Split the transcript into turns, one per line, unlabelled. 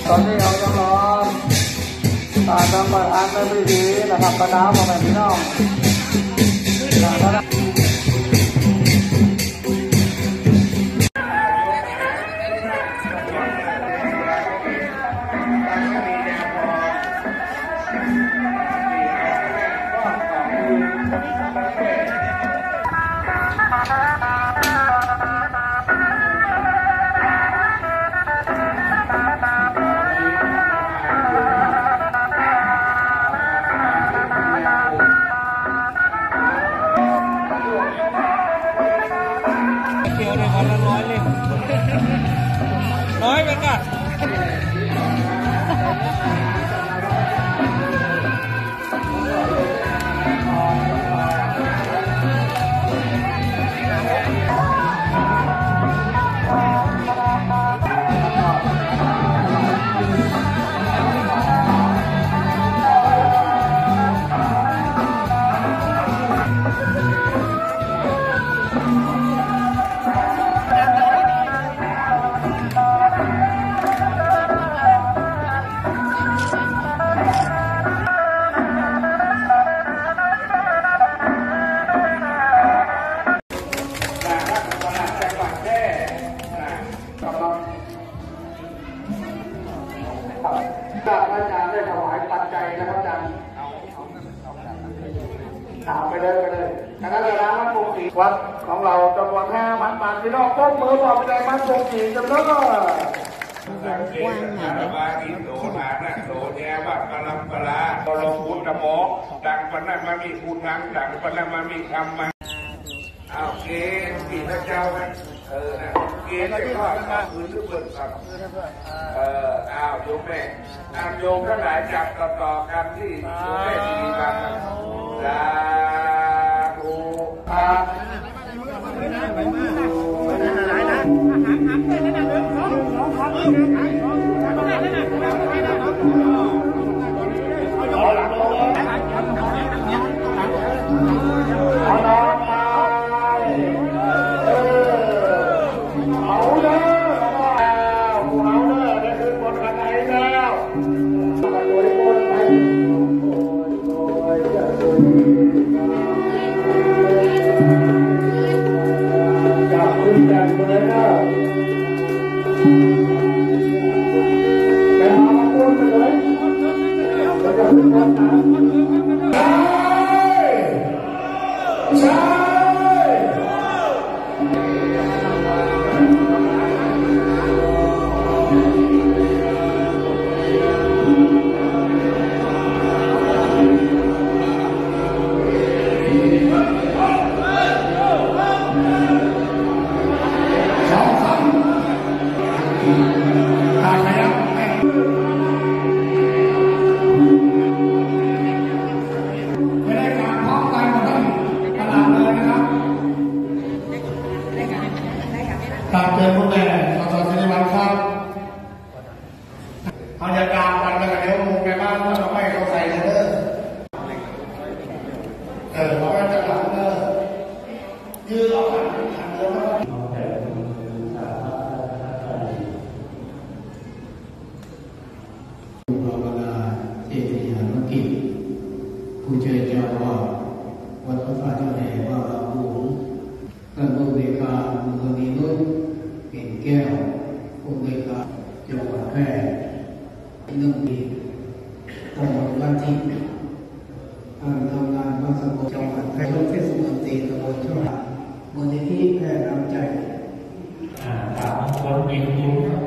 ตอนนี้เราจะรอทำประธานในพิธีนะครับประดาพ่อแม่พี่น้องน้อยไปกัน อาจารย์ได้ถวายปัจจัยนะครับอาจารย์ถามไปเลยคณะกรรมการมันปกติวัดของเราจำนวน5,000 บาทพี่น้องต้มมือบอกไปเลยมันปกติจำนวนก็สังเกตการบาอิโตนานะโตแย่ว่ากลัมปลาตลงพุทธโมดังปนัดมามีคุณนังดังปนัดมามีคำมาเอาเกณฑ์ที่พระเจ้านะนะเกณฑ์ที่พ่อมาคืนทุกคนครับอ้าวโยมแม่โยมทั้งหลายจับต่อกันที่โยมแม่ดีกันสาธุครับตามเตือนพวกแม่สอนในวันครับเอายากาวันแล้วก็เดี๋ยวมุงไปบ้านเราไม่เขาใส่เลยเราไม่จะหลังยืดออกมาขันเลยภาวนาเจติยานกิจผู้ช่วยเจ้าว่าวัดพระธาตุเจ้าแห่ว่าเราหลวงท่านผู้บริการมุขนีนุ่นเก่งแก้วผู้บริการจังหวัดแพร่1 ปีตลอดวันที่ทำงานวัดสมุทรจังหวัดแพร่เทศมนตรีตำบลช่องมูลนิธิแพร่น้ำใจ
3 คนมีคุณ